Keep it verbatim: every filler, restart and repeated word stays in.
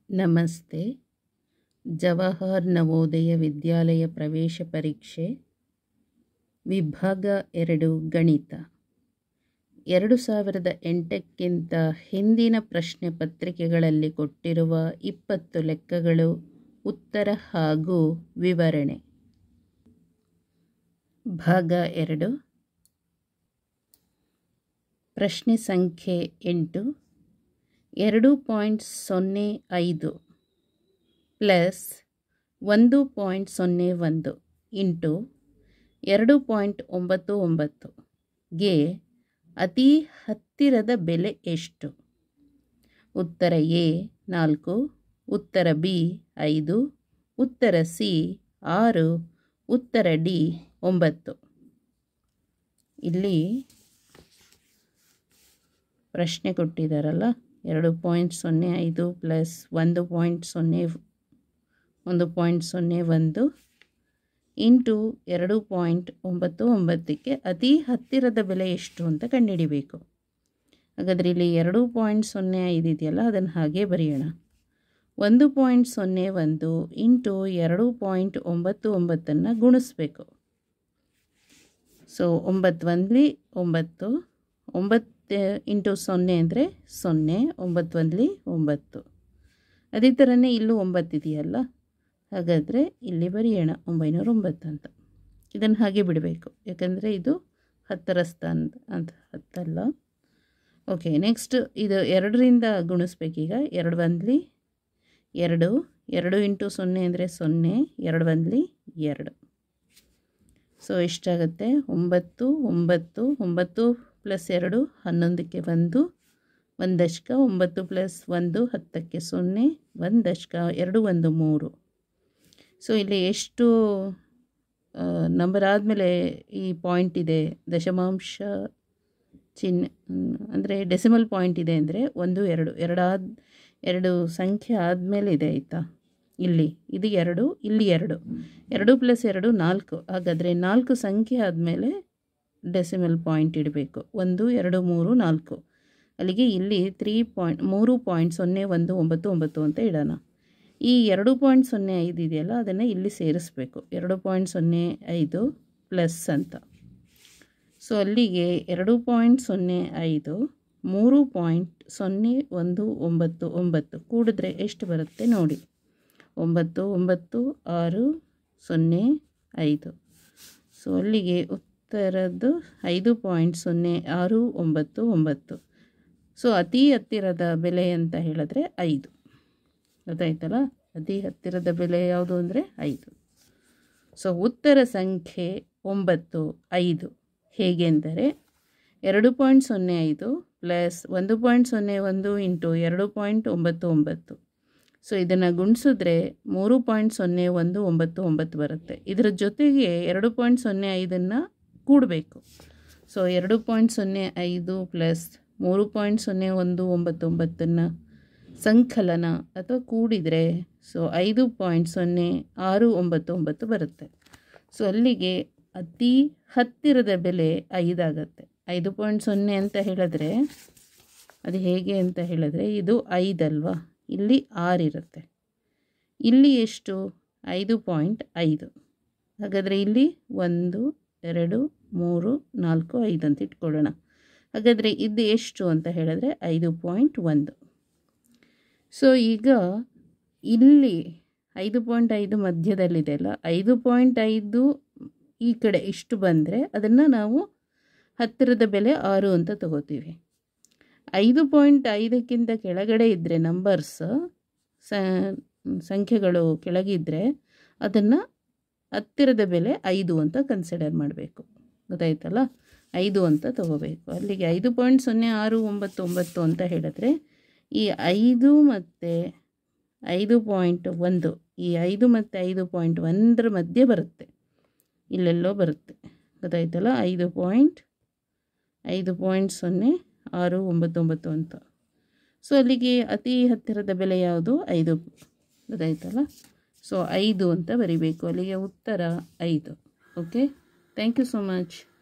ನಮಸ್ತೆ. ಜವಾಹರ್ ನವೋದಯ ವಿದ್ಯಾಲಯ ಪ್ರವೇಶ ಪರೀಕ್ಷೆ ವಿಭಾಗ ಎರಡು ಗಣಿತ ಎರಡು ಸಾವಿರದ ಎಂಟಕ್ಕಿಂತ ಹಿಂದಿನ ಪ್ರಶ್ನೆ ಪತ್ರಿಕೆಗಳಲ್ಲಿ ಕೊಟ್ಟಿರುವ ಇಪ್ಪತ್ತು ಲೆಕ್ಕಗಳು, ಉತ್ತರ ಹಾಗೂ ವಿವರಣೆ. ಭಾಗ ಎರಡು. ಪ್ರಶ್ನೆ ಸಂಖ್ಯೆ ಎಂಟು. ಎರಡು ಪಾಯಿಂಟ್ ಸೊನ್ನೆ ಐದು ಪ್ಲಸ್ ಒಂದು ಪಾಯಿಂಟ್ ಸೊನ್ನೆ ಒಂದು ಇಂಟು ಎರಡು ಪಾಯಿಂಟ್ ಒಂಬತ್ತು ಒಂಬತ್ತು ಗೆ ಅತಿ ಹತ್ತಿರದ ಬೆಲೆ ಎಷ್ಟು? ಉತ್ತರ ಎ ನಾಲ್ಕು, ಉತ್ತರ ಬಿ ಐದು, ಉತ್ತರ ಸಿ ಆರು, ಉತ್ತರ ಡಿ ಒಂಬತ್ತು. ಇಲ್ಲಿ ಪ್ರಶ್ನೆ ಕೊಟ್ಟಿದ್ದಾರಲ್ಲ, ಎರಡು ಪಾಯಿಂಟ್ ಸೊನ್ನೆ ಐದು ಪ್ಲಸ್ ಒಂದು ಪಾಯಿಂಟ್ ಸೊನ್ನೆ ಒಂದು ಪಾಯಿಂಟ್ ಸೊನ್ನೆ ಒಂದು ಇಂಟು ಎರಡು ಪಾಯಿಂಟ್ ಒಂಬತ್ತು ಒಂಬತ್ತಕ್ಕೆ ಅತಿ ಹತ್ತಿರದ ಬೆಲೆ ಎಷ್ಟು ಅಂತ ಕಂಡುಹಿಡಿಬೇಕು. ಹಾಗಾದರೆ ಇಲ್ಲಿ ಎರಡು ಪಾಯಿಂಟ್ ಸೊನ್ನೆ ಐದು ಇದೆಯಲ್ಲ, ಅದನ್ನು ಹಾಗೆ ಬರೆಯೋಣ. ಒಂದು ಪಾಯಿಂಟ್ ಸೊನ್ನೆ ಒಂದು ಇಂಟು ಎರಡು ಪಾಯಿಂಟ್ ಒಂಬತ್ತು ಒಂಬತ್ತನ್ನು ಗುಣಿಸ್ಬೇಕು. ಸೊ ಒಂಬತ್ತು ಒಂದ್ಲಿ ಒಂಬತ್ತು, ಒಂಬತ್ತು ಇಂಟು ಸೊನ್ನೆ ಅಂದರೆ ಸೊನ್ನೆ, ಒಂಬತ್ತು ಒಂದ್ಲಿ ಒಂಬತ್ತು. ಅದೇ ಥರನೇ ಇಲ್ಲೂ ಒಂಬತ್ತು ಇದೆಯಲ್ಲ, ಹಾಗಾದರೆ ಇಲ್ಲಿ ಬರೆಯೋಣ ಒಂಬೈನೂರ ಒಂಬತ್ತು ಅಂತ. ಇದನ್ನು ಹಾಗೆ ಬಿಡಬೇಕು, ಯಾಕಂದರೆ ಇದು ಹತ್ತರ ಸ್ಥಾನ ಅಂತ ಹತ್ತಲ್ಲ. ಓಕೆ, ನೆಕ್ಸ್ಟ್ ಇದು ಎರಡರಿಂದ ಗುಣಿಸ್ಬೇಕೀಗ. ಎರಡು ಒಂದ್ಲಿ ಎರಡು, ಎರಡು ಇಂಟು ಸೊನ್ನೆ ಅಂದರೆ ಸೊನ್ನೆ, ಎರಡು ಒಂದ್ಲಿ ಎರಡು. ಸೊ ಎಷ್ಟಾಗುತ್ತೆ? ಒಂಬತ್ತು ಒಂಬತ್ತು ಒಂಬತ್ತು ಪ್ಲಸ್ ಎರಡು ಹನ್ನೊಂದಕ್ಕೆ ಒಂದು, ಒಂದು ದಶಕ. ಒಂಬತ್ತು ಪ್ಲಸ್ ಒಂದು ಹತ್ತಕ್ಕೆ ಸೊನ್ನೆ, ಒಂದು ದಶಕ. ಎರಡು ಒಂದು ಮೂರು. ಸೊ ಇಲ್ಲಿ ಎಷ್ಟು ನಂಬರ್ ಆದಮೇಲೆ ಈ ಪಾಯಿಂಟ್ ಇದೆ, ದಶಮಾಂಶ ಚಿಹ್ನೆ ಅಂದರೆ ಡೆಸಿಮಲ್ ಪಾಯಿಂಟ್ ಇದೆ ಅಂದರೆ ಒಂದು ಎರಡು ಎರಡಾದ ಎರಡು ಸಂಖ್ಯೆ ಆದಮೇಲೆ ಇದೆ, ಆಯಿತಾ? ಇಲ್ಲಿ ಇದು ಎರಡು, ಇಲ್ಲಿ ಎರಡು, ಎರಡು ಪ್ಲಸ್ ಎರಡು ನಾಲ್ಕು. ಹಾಗಾದರೆ ನಾಲ್ಕು ಸಂಖ್ಯೆ ಆದಮೇಲೆ ಡೆಸಿಮಲ್ ಪಾಯಿಂಟ್ ಇಡಬೇಕು. ಒಂದು ಎರಡು ಮೂರು ನಾಲ್ಕು. ಅಲ್ಲಿಗೆ ಇಲ್ಲಿ ತ್ರೀ ಪಾಯಿಂಟ್ ಮೂರು ಪಾಯಿಂಟ್ ಸೊನ್ನೆ ಒಂದು ಒಂಬತ್ತು ಒಂಬತ್ತು ಅಂತ ಇಡೋಣ. ಈ ಎರಡು ಪಾಯಿಂಟ್ ಸೊನ್ನೆ ಐದು ಇದೆಯಲ್ಲ, ಅದನ್ನು ಇಲ್ಲಿ ಸೇರಿಸ್ಬೇಕು. ಎರಡು ಪಾಯಿಂಟ್ ಸೊನ್ನೆ ಐದು ಪ್ಲಸ್ ಅಂತ. ಸೊ ಅಲ್ಲಿಗೆ ಎರಡು ಪಾಯಿಂಟ್ ಸೊನ್ನೆ ಐದು ಮೂರು ಪಾಯಿಂಟ್ ಸೊನ್ನೆ ಒಂದು ಒಂಬತ್ತು ಒಂಬತ್ತು ಕೂಡಿದ್ರೆ ಎಷ್ಟು ಬರುತ್ತೆ ನೋಡಿ. ಒಂಬತ್ತು ಒಂಬತ್ತು ಆರು ಸೊನ್ನೆ ಐದು. ಸೊ ಅಲ್ಲಿಗೆ ಉತ್ತರದ್ದು ಐದು ಪಾಯಿಂಟ್ ಸೊನ್ನೆ ಆರು ಒಂಬತ್ತು ಒಂಬತ್ತು. ಸೊ ಅತಿ ಹತ್ತಿರದ ಬೆಲೆ ಅಂತ ಹೇಳಿದ್ರೆ ಐದು. ಗೊತ್ತಾಯ್ತಲ್ಲ? ಅತಿ ಹತ್ತಿರದ ಬೆಲೆ ಯಾವುದು ಅಂದರೆ ಐದು. ಸೊ ಉತ್ತರ ಸಂಖ್ಯೆ ಒಂಬತ್ತು ಐದು. ಹೇಗೆ ಅಂದರೆ ಎರಡು ಪಾಯಿಂಟ್ ಸೊನ್ನೆ ಐದು ಪ್ಲಸ್ ಒಂದು ಪಾಯಿಂಟ್ ಸೊನ್ನೆ ಒಂದು ಇಂಟು ಎರಡು ಪಾಯಿಂಟ್ ಒಂಬತ್ತು ಒಂಬತ್ತು. ಸೊ ಇದನ್ನು ಗುಣಿಸಿದ್ರೆ ಮೂರು ಪಾಯಿಂಟ್ ಸೊನ್ನೆ ಒಂದು ಒಂಬತ್ತು ಒಂಬತ್ತು ಬರುತ್ತೆ. ಇದರ ಜೊತೆಗೆ ಎರಡು ಪಾಯಿಂಟ್ ಸೊನ್ನೆ ಐದನ್ನು ಕೂಡಬೇಕು. ಸೊ ಎರಡು ಪಾಯಿಂಟ್ ಸೊನ್ನೆ ಐದು ಪ್ಲಸ್ ಮೂರು ಪಾಯಿಂಟ್ ಸೊನ್ನೆ ಒಂದು ಒಂಬತ್ತು ಒಂಬತ್ತನ್ನು ಸಂಕಲನ ಅಥವಾ ಕೂಡಿದರೆ ಸೊ ಐದು ಪಾಯಿಂಟ್ ಸೊನ್ನೆ ಆರು ಒಂಬತ್ತು ಒಂಬತ್ತು ಬರುತ್ತೆ. ಸೊ ಅಲ್ಲಿಗೆ ಅತಿ ಹತ್ತಿರದ ಬೆಲೆ ಐದಾಗತ್ತೆ. ಐದು ಪಾಯಿಂಟ್ ಸೊನ್ನೆ ಅಂತ ಹೇಳಿದ್ರೆ ಅದು ಹೇಗೆ ಅಂತ ಹೇಳಿದ್ರೆ ಇದು ಐದಲ್ವಾ, ಇಲ್ಲಿ ಆರು ಇರುತ್ತೆ. ಇಲ್ಲಿ ಎಷ್ಟು? ಐದು ಪಾಯಿಂಟ್ ಐದು. ಹಾಗಾದರೆ ಇಲ್ಲಿ ಒಂದು ಎರಡು ಮೂರು ನಾಲ್ಕು ಐದು ಅಂತ ಇಟ್ಕೊಳ್ಳೋಣ. ಹಾಗಾದರೆ ಇದು ಎಷ್ಟು ಅಂತ ಹೇಳಿದ್ರೆ ಐದು ಪಾಯಿಂಟ್ ಒಂದು. ಸೊ ಈಗ ಇಲ್ಲಿ ಐದು ಪಾಯಿಂಟ್ ಐದು ಮಧ್ಯದಲ್ಲಿದೆ ಅಲ್ಲ, ಐದು ಪಾಯಿಂಟ್ ಐದು ಈ ಕಡೆ ಇಷ್ಟು ಬಂದರೆ ಅದನ್ನು ನಾವು ಹತ್ತಿರದ ಬೆಲೆ ಆರು ಅಂತ ತಗೋತೀವಿ. ಐದು ಪಾಯಿಂಟ್ ಐದಕ್ಕಿಂತ ಕೆಳಗಡೆ ಇದ್ದರೆ ನಂಬರ್ಸ್ ಸಂಖ್ಯೆಗಳು ಕೆಳಗಿದ್ದರೆ ಅದನ್ನು ಹತ್ತಿರದ ಬೆಲೆ ಐದು ಅಂತ ಕನ್ಸಿಡರ್ ಮಾಡಬೇಕು. ಗೊತ್ತಾಯ್ತಲ್ಲ? ಐದು ಅಂತ ತಗೋಬೇಕು. ಅಲ್ಲಿಗೆ ಐದು ಪಾಯಿಂಟ್ ಸೊನ್ನೆ ಆರು ಒಂಬತ್ತು ಒಂಬತ್ತು ಅಂತ ಹೇಳಿದ್ರೆ ಈ ಐದು ಮತ್ತು ಐದು ಪಾಯಿಂಟ್ ಒಂದು, ಈ ಐದು ಮತ್ತು ಐದು ಪಾಯಿಂಟ್ ಒಂದರ ಮಧ್ಯೆ ಬರುತ್ತೆ, ಇಲ್ಲೆಲ್ಲೋ ಬರುತ್ತೆ. ಗೊತ್ತಾಯ್ತಲ್ಲ? ಐದು ಪಾಯಿಂಟ್ ಐದು ಪಾಯಿಂಟ್ ಸೊನ್ನೆ ಆರು ಒಂಬತ್ತು ಒಂಬತ್ತು ಅಂತ. ಸೊ ಅಲ್ಲಿಗೆ ಅತಿ ಹತ್ತಿರದ ಬೆಲೆ ಯಾವುದು? ಐದು. ಗೊತ್ತಾಯ್ತಲ್ಲ? ಸೊ ಐದು ಅಂತ ಬರಿಬೇಕು. ಅಲ್ಲಿಗೆ ಉತ್ತರ ಐದು. Okay, thank you so much.